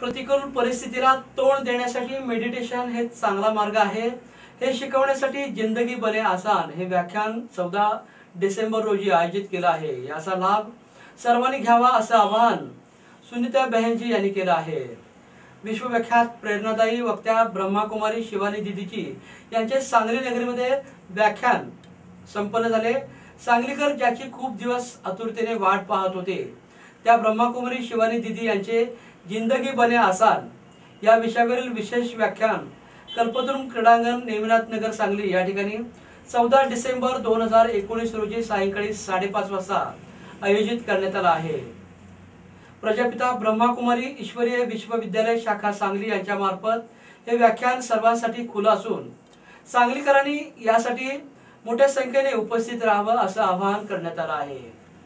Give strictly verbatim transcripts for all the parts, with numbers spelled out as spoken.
प्रतिकूल परिस्थितीला तोंड देण्यासाठी मेडिटेशन हे चांगला मार्ग आहे हे शिकवण्यासाठी जिंदगी बने आसान हे व्याख्यान चौदा डिसेंबर रोजी आयोजित केलं आहे। याचा लाभ सर्वांनी घ्यावा असं आवाहन सुनीता बहनजी यांनी केलं आहे। विश्वविख्यात प्रेरणादायी वक्त्या ब्रह्माकुमारी शिवानी दीदीजी यांचे सांगली नगरीमध्ये व्याख्यान संपन्न झाले। सांगलीकर ज्याची खूप दिवस आतुरतेने वाट पाहत होते त्या ब्रह्माकुमारी शिवानी दीदी यांचे जिंदगी बने आसान या विषयावरील विशेष व्याख्यान कल्पतरू क्रीडांगण नेमिनाथ नगर सांगली या ठिकाणी चौदा डिसेंबर दोन हजार एकोणीस रोजी सायंकाळी साडेपाच वाजता आयोजित करण्यात आला आहे। प्रजापिता ब्रह्माकुमारी ईश्वरीय विश्वविद्यालय शाखा सांगली यांच्या मार्फत हे व्याख्यान सर्वांसाठी खुलं असून सांगलीकरांनी यासाठी मोठ्या संख्येने उपस्थित राहावं असं आवाहन करण्यात आलं आहे।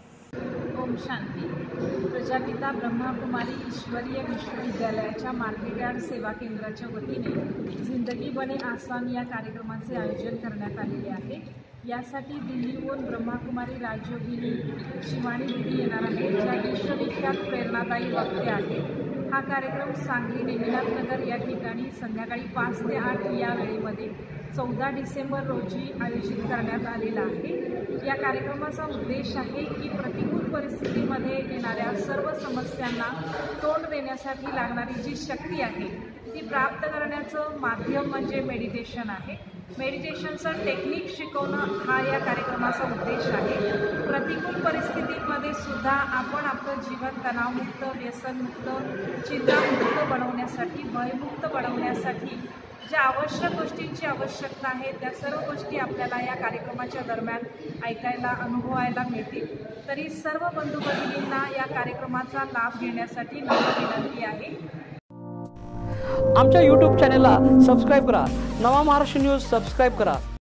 ओम शांती। प्रजापिता ब्रह्माकुमारी ईश्वरीय विश्वविद्यालयाच्या मार्केटयार्ड सेवा केंद्राच्या वतीने जिंदगी बने आसान या कार्यक्रमाचे आयोजन करण्यात आलेले आहे। यासाठी दिल्लीहून ब्रह्माकुमारी राजयोगिनी शिवानी दीदी येणार आहे, ज्या विश्वविख्यात प्रेरणादायी वक्ते आहेत। हा कार्यक्रम सांगली नेमिनाथ नगर या ठिकाणी संध्याकाळी पाच ते आठ या वेळेमध्ये चौदा डिसेंबर रोजी आयोजित करण्यात आलेला आहे। या कार्यक्रमाचा उद्देश आहे की प्रतिकूल परिस्थितीमध्ये येणाऱ्या सर्व समस्यांना तोंड देण्यासाठी लागणारी जी शक्ती आहे ती प्राप्त करण्याचं माध्यम म्हणजे मेडिटेशन आहे। मेडिटेशनचं टेक्निक शिकवणं हा या कार्यक्रमाचा उद्देश आहे। प्रतिकूल परिस्थितीमध्ये सुद्धा आपण आपलं जीवन तणावमुक्त, व्यसनमुक्त, चिंतामुक्त बनवण्यासाठी, भयमुक्त बनवण्यासाठी ज्या आवश्यक गोष्टींची आवश्यकता आहे त्या सर्व गोष्टी आपल्याला या कार्यक्रमाच्या दरम्यान ऐकायला, अनुभवायला मिळतील। तरी सर्व बंधू भगिनींना या कार्यक्रमाचा लाभ घेण्यासाठी नम्र विनंती आहे। आमच्या यूट्यूब चॅनलला सबस्क्राईब करा, नवा महाराष्ट्र न्यूज सबस्क्राईब करा।